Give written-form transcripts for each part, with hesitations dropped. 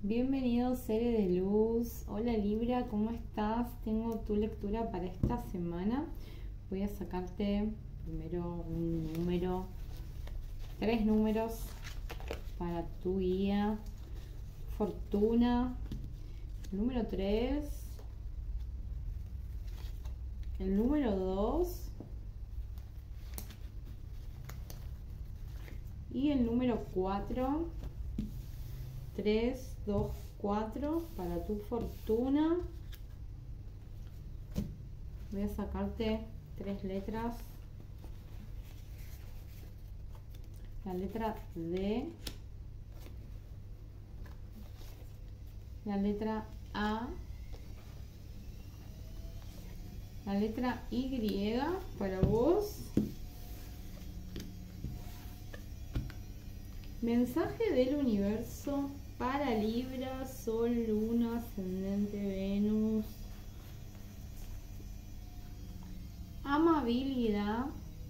Bienvenido, seres de luz. Hola Libra, ¿cómo estás? Tengo tu lectura para esta semana. Voy a sacarte primero un número, 3 números para tu guía, fortuna. El número 3, el número 2 y el número 4. 3, 2, 4 para tu fortuna. Voy a sacarte 3 letras. La letra D, la letra A, la letra Y para vos. Mensaje del universo para Libra, Sol, Luna, Ascendente, Venus. Amabilidad.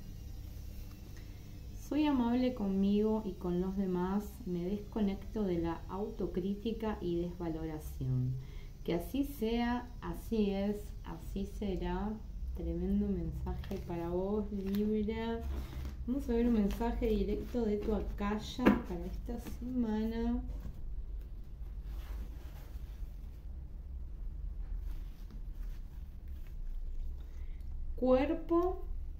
Soy amable conmigo y con los demás. Me desconecto de la autocrítica y desvaloración. Que así sea, así es, así será. Tremendo mensaje para vos, Libra. Vamos a ver un mensaje directo de tu Akasha para esta semana. Cuerpo.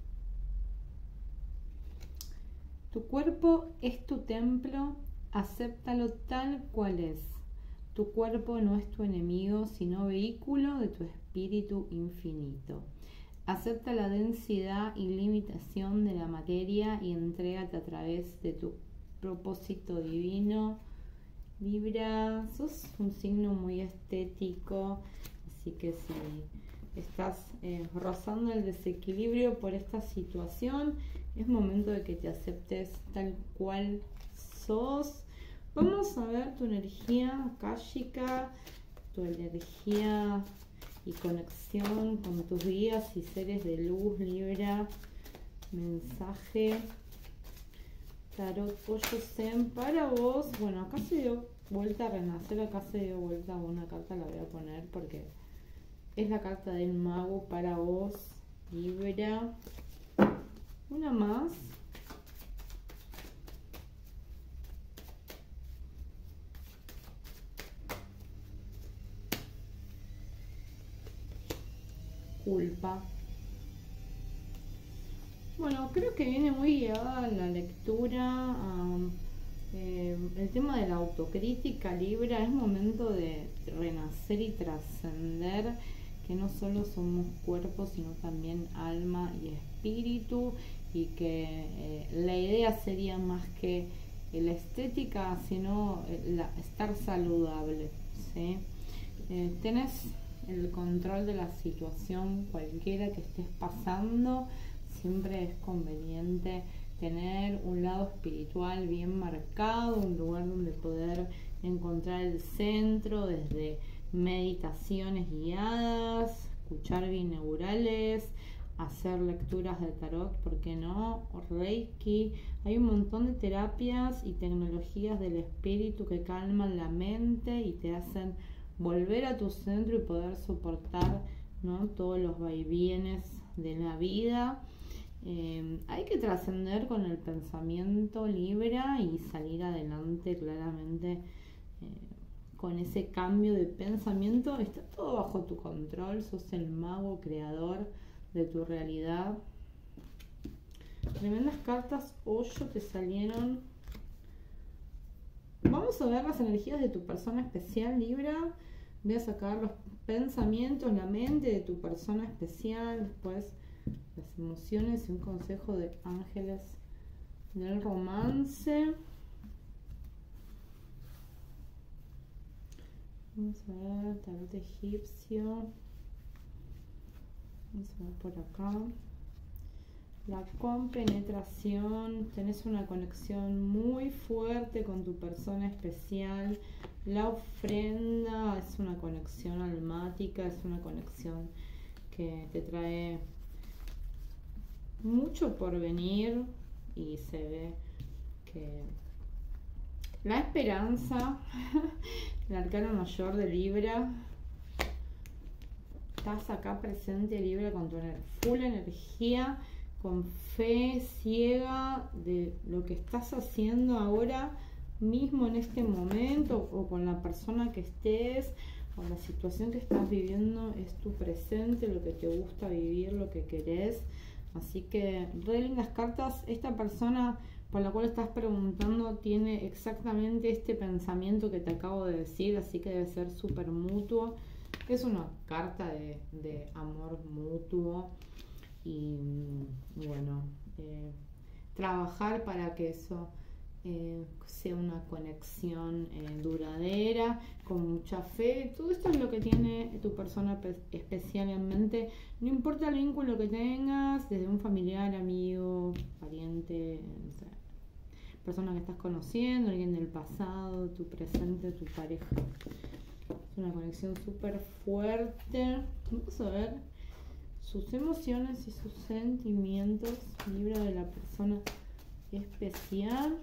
Tu cuerpo es tu templo, acéptalo tal cual es. Tu cuerpo no es tu enemigo, sino vehículo de tu espíritu infinito. Acepta la densidad y limitación de la materia y entrégate a través de tu propósito divino. Libra, sos un signo muy estético, así que si estás rozando el desequilibrio por esta situación, es momento de que te aceptes tal cual sos. Vamos a ver tu energía akáshica, tu energía y conexión con tus guías y seres de luz, Libra. Mensaje Tarot Pollo Zen para vos. Bueno, acá se dio vuelta a renacer, acá se dio vuelta una carta, la voy a poner porque es la carta del mago para vos, Libra. Una más. Culpa. Bueno, creo que viene muy guiada la lectura. El tema de la autocrítica, Libra, es momento de renacer y trascender, que no solo somos cuerpo, sino también alma y espíritu, y que la idea sería más que la estética, sino estar saludable, ¿sí? Tenés el control de la situación, cualquiera que estés pasando. Siempre es conveniente tener un lado espiritual bien marcado, un lugar donde poder encontrar el centro desde meditaciones guiadas, escuchar binaurales, hacer lecturas de tarot, ¿por qué no? O Reiki. Hay un montón de terapias y tecnologías del espíritu que calman la mente y te hacen volver a tu centro y poder soportar, ¿no?, todos los vaivienes de la vida. Hay que trascender con el pensamiento, Libra, y salir adelante claramente con ese cambio de pensamiento. Está todo bajo tu control, sos el mago creador de tu realidad. Tremendas cartas, Hoyo, te salieron. Vamos a ver las energías de tu persona especial, Libra. Voy a sacar los pensamientos, la mente de tu persona especial, después las emociones y un consejo de ángeles del romance. Vamos a ver tarot egipcio. Vamos a ver por acá. La compenetración. Tenés una conexión muy fuerte con tu persona especial. La ofrenda es una conexión almática, es una conexión que te trae mucho por venir, y se ve que la esperanza, el arcano mayor de Libra. Estás acá presente, Libra, con tu full energía, con fe ciega de lo que estás haciendo ahora mismo en este momento, o con la persona que estés, o la situación que estás viviendo es tu presente, lo que te gusta vivir, lo que querés. Así que re lindas cartas. Esta persona por la cual estás preguntando tiene exactamente este pensamiento que te acabo de decir, así que debe ser súper mutuo. Es una carta de amor mutuo y bueno, trabajar para que eso sea una conexión duradera, con mucha fe. Todo esto es lo que tiene tu persona especial en mente. No importa el vínculo que tengas, desde un familiar, amigo, pariente, no sé, persona que estás conociendo, alguien del pasado, tu presente, tu pareja. Es una conexión súper fuerte. Vamos a ver sus emociones y sus sentimientos, Libra, de la persona especial.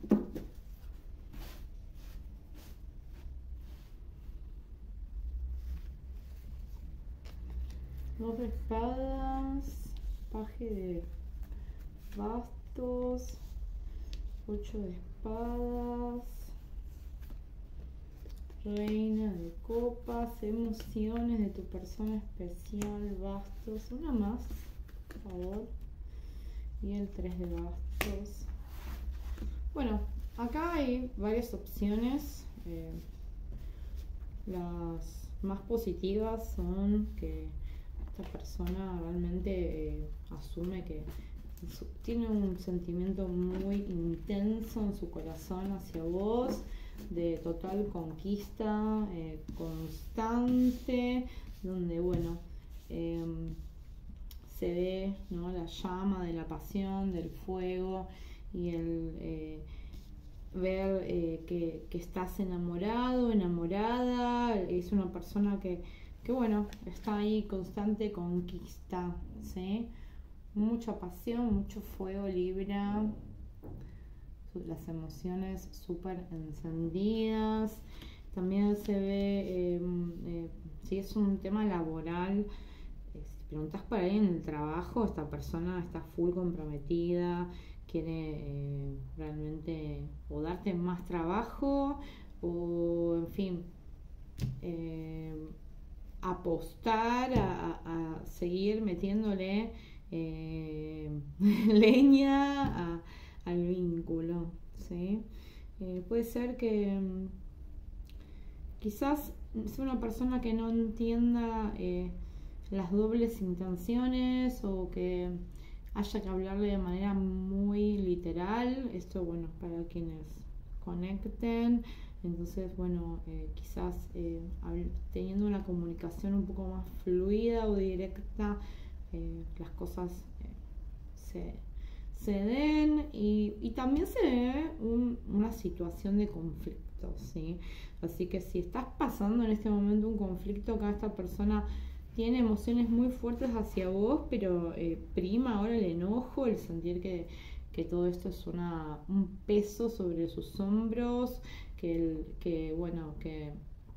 Dos de espadas, paje de bastos, 8 de espadas, reina de copas, emociones de tu persona especial, bastos, una más, por favor, y el 3 de bastos. Bueno, acá hay varias opciones. Las más positivas son que esta persona realmente asume que tiene un sentimiento muy intenso en su corazón hacia vos, de total conquista, constante, donde bueno, se ve, ¿no?, la llama de la pasión, del fuego, y el ver que estás enamorado, enamorada. Es una persona que bueno, está ahí, constante conquista, ¿sí? Mucha pasión, mucho fuego, Libra. Las emociones súper encendidas. También se ve, si es un tema laboral, si preguntas por ahí en el trabajo, esta persona está full comprometida, quiere realmente o darte más trabajo, o en fin, apostar a seguir metiéndole leña al vínculo, ¿sí? Puede ser que quizás sea una persona que no entienda las dobles intenciones, o que haya que hablarle de manera muy literal. Esto, bueno, para quienes conecten. Entonces, bueno, quizás teniendo una comunicación un poco más fluida o directa, las cosas se den, y también se ve una situación de conflicto, ¿sí? Así que si estás pasando en este momento un conflicto, acá esta persona tiene emociones muy fuertes hacia vos, pero prima ahora el enojo, el sentir que todo esto es un peso sobre sus hombros, que bueno, que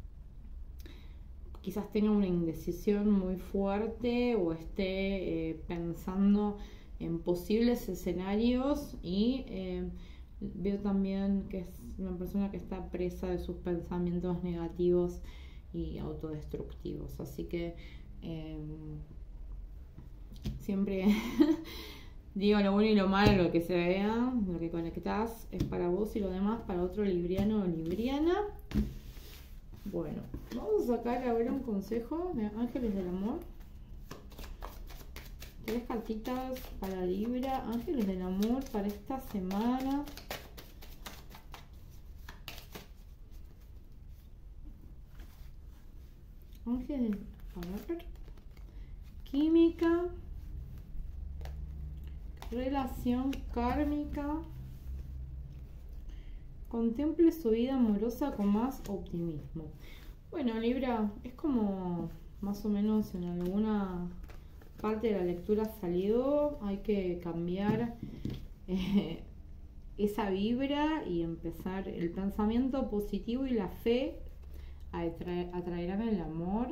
quizás tenga una indecisión muy fuerte, o esté pensando en posibles escenarios, y veo también que es una persona que está presa de sus pensamientos negativos y autodestructivos. Así que siempre digo lo bueno y lo malo, lo que se vea, lo que conectás es para vos, y lo demás para otro libriano o libriana. Bueno, vamos a sacar ahora un consejo de Ángeles del Amor. 3 cartitas para Libra, Ángeles del Amor para esta semana. Ángeles, a ver, química, relación kármica. Contemple su vida amorosa con más optimismo. Bueno, Libra, es como más o menos en alguna parte de la lectura salió. Hay que cambiar esa vibra y empezar el pensamiento positivo y la fe atraerán el amor.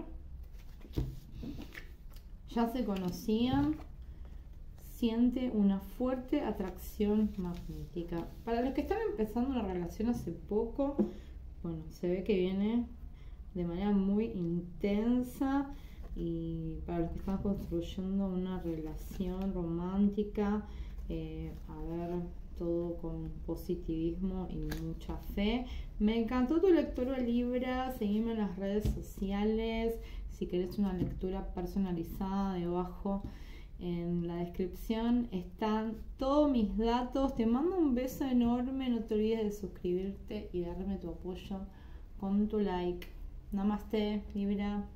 Ya se conocían, siente una fuerte atracción magnética. Para los que están empezando una relación hace poco, bueno, se ve que viene de manera muy intensa. Y para los que están construyendo una relación romántica, a ver, todo con positivismo y mucha fe. Me encantó tu lectura, Libra. Seguime en las redes sociales. Si querés una lectura personalizada, debajo en la descripción están todos mis datos. Te mando un beso enorme. No te olvides de suscribirte y darme tu apoyo con tu like. Namaste, Libra.